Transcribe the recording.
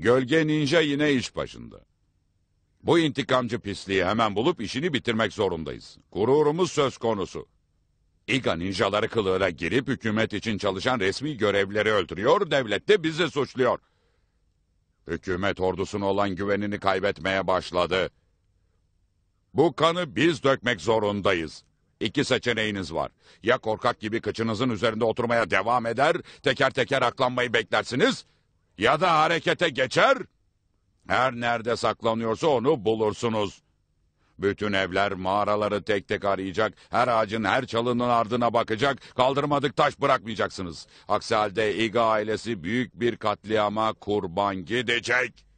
Gölge Ninja yine iş başında. Bu intikamcı pisliği hemen bulup işini bitirmek zorundayız. Gururumuz söz konusu. Iga ninjaları kılığına girip hükümet için çalışan resmi görevlileri öldürüyor, devlet de bizi suçluyor. Hükümet ordusuna olan güvenini kaybetmeye başladı. Bu kanı biz dökmek zorundayız. İki seçeneğiniz var. Ya korkak gibi kıçınızın üzerinde oturmaya devam eder, teker teker aklanmayı beklersiniz, ya da harekete geçer, her nerede saklanıyorsa onu bulursunuz. Bütün evler, mağaraları tek tek arayacak, her ağacın, her çalının ardına bakacak, kaldırmadık taş bırakmayacaksınız. Aksi halde Iga ailesi büyük bir katliama kurban gidecek.